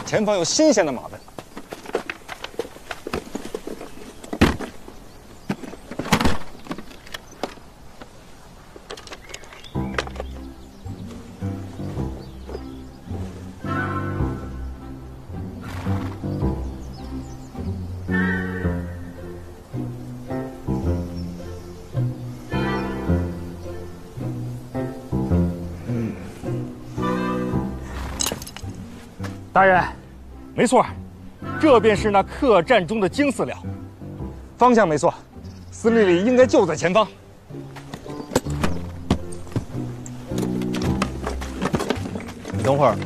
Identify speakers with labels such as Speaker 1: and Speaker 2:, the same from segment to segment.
Speaker 1: 前方有新鲜的马奔。大人，没错，这便是那客栈中的金饲料，方向没错，司令里应该就在前方。
Speaker 2: 你等会儿，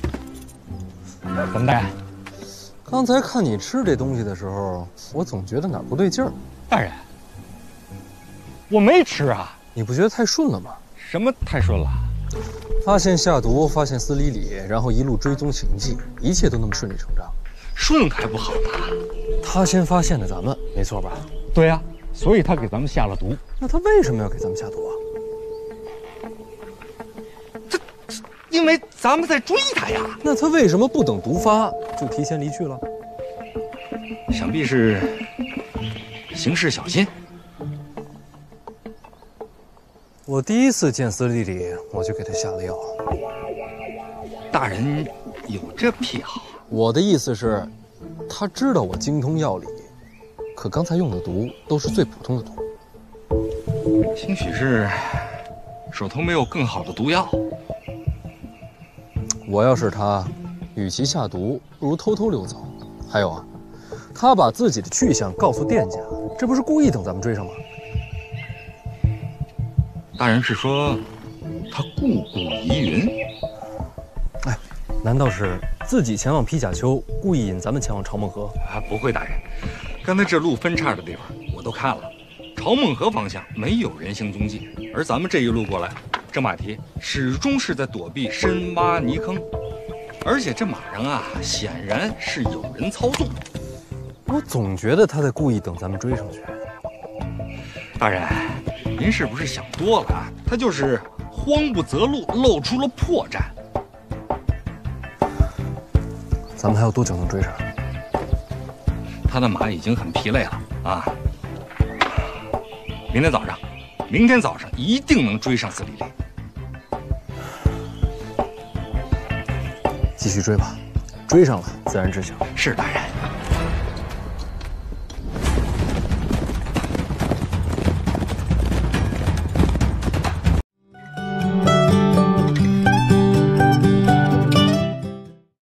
Speaker 1: 怎么大人？
Speaker 2: 刚才看你吃这东西的时候，我总觉得哪儿不对劲儿。
Speaker 1: 大人，我没吃啊，
Speaker 2: 你不觉得太顺了吗？
Speaker 1: 什么太顺了？
Speaker 2: 发现下毒，发现司理里，然后一路追踪行迹，一切都那么顺理成章。
Speaker 1: 顺还不好呢。
Speaker 2: 他先发现的咱们，没错吧？
Speaker 1: 对呀，所以他给咱们下了毒。
Speaker 2: 那他为什么要给咱们下毒啊？
Speaker 1: 因为咱们在追他呀。
Speaker 2: 那他为什么不等毒发就提前离去了？
Speaker 1: 想必是行事小心。
Speaker 2: 我第一次见司理里，我就给他下了药。
Speaker 1: 大人有这癖好？
Speaker 2: 我的意思是，他知道我精通药理，可刚才用的毒都是最普通的毒。
Speaker 1: 兴许是手头没有更好的毒药。
Speaker 2: 我要是他，与其下毒，不如偷偷溜走。还有啊，他把自己的去向告诉店家，这不是故意等咱们追上吗？
Speaker 1: 大人是说他故布疑云？
Speaker 2: 哎，难道是自己前往披甲丘，故意引咱们前往朝梦河？
Speaker 1: 啊，不会，大人。刚才这路分叉的地方我都看了，朝梦河方向没有人行踪迹，而咱们这一路过来，这马蹄始终是在躲避深挖泥坑，而且这马上啊，显然是有人操纵。
Speaker 2: 我总觉得他在故意等咱们追上去。
Speaker 1: 大人，您是不是想多了啊？他就是慌不择路，露出了破绽。
Speaker 2: 咱们还有多久能追上？
Speaker 1: 他的马已经很疲累了啊！明天早上一定能追上司理里。
Speaker 2: 继续追吧，追上了自然知晓。
Speaker 1: 是大人。